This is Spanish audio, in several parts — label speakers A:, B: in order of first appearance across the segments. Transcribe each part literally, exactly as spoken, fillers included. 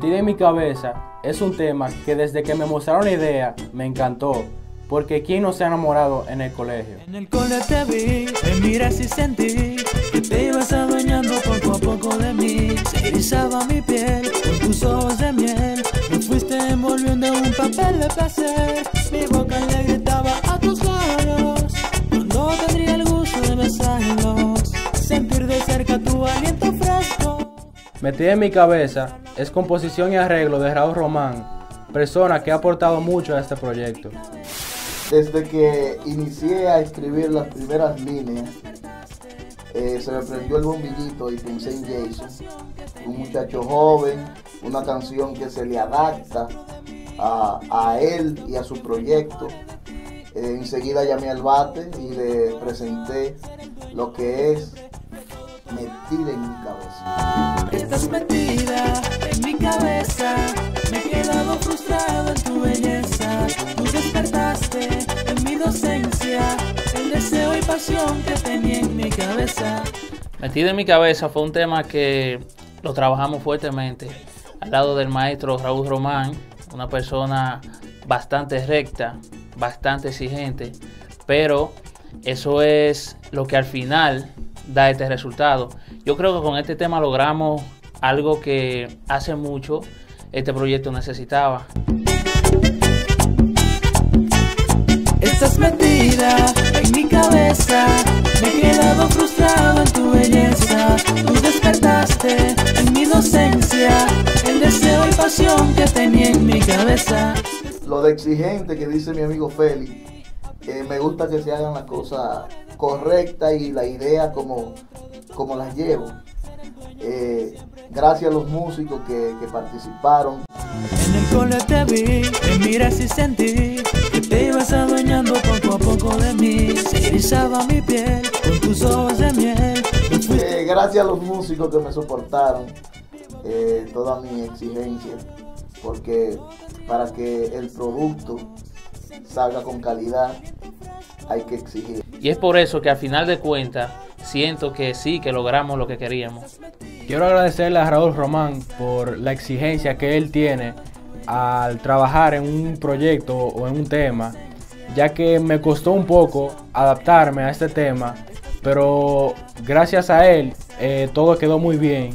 A: Metida en mi cabeza es un tema que desde que me mostraron la idea me encantó, porque ¿quién no se ha enamorado en el colegio?
B: En el cole te vi, me miras y sentí que te ibas adueñando poco a poco de mí. Se erizaba mi piel con tus ojos de miel, me fuiste envolviendo en un papel de placer. Mi boca le gritaba a tus labios cuando tendría el gusto de besarlos, sentir de cerca tu aliento fresco.
A: Metida en mi cabeza es composición y arreglo de Raúl Román, persona que ha aportado mucho a este proyecto.
C: Desde que inicié a escribir las primeras líneas, eh, se me prendió el bombillito y pensé en Jason, un muchacho joven, una canción que se le adapta a, a él y a su proyecto. Eh, enseguida llamé al bate y le presenté lo que es Metida en mi cabeza.
B: Estás metida en mi cabeza, me he quedado frustrado en tu belleza. Tú despertaste en mi inocencia el deseo y pasión que tenía en mi cabeza.
D: Metida en mi cabeza fue un tema que lo trabajamos fuertemente al lado del maestro Raúl Román, una persona bastante recta, bastante exigente, pero eso es lo que al final da este resultado. Yo creo que con este tema logramos algo que hace mucho este proyecto necesitaba.
B: Estás metida en mi cabeza, me he quedado frustrado en tu belleza. Tú despertaste en mi inocencia el deseo y pasión que tenía en mi cabeza.
C: Lo de exigente que dice mi amigo Félix, eh, me gusta que se hagan las cosas correctas y la idea como, como las llevo. Eh, gracias a los músicos que, que participaron.
B: En el cole te vi, me miras y sentí que te ibas adueñando poco a poco de mí. Se erizaba mi piel con tus ojos de miel.
C: Eh, gracias a los músicos que me soportaron eh, toda mi exigencia, porque para que el producto salga con calidad hay que exigir.
D: Y es por eso que al final de cuentas siento que sí, que logramos lo que queríamos.
A: Quiero agradecerle a Raúl Román por la exigencia que él tiene al trabajar en un proyecto o en un tema, ya que me costó un poco adaptarme a este tema, pero gracias a él eh, todo quedó muy bien.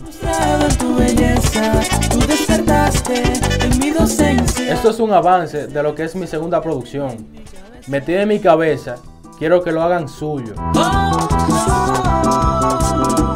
A: Esto es un avance de lo que es mi segunda producción. Metida en mi cabeza, quiero que lo hagan suyo.
B: Oh, oh, oh, oh.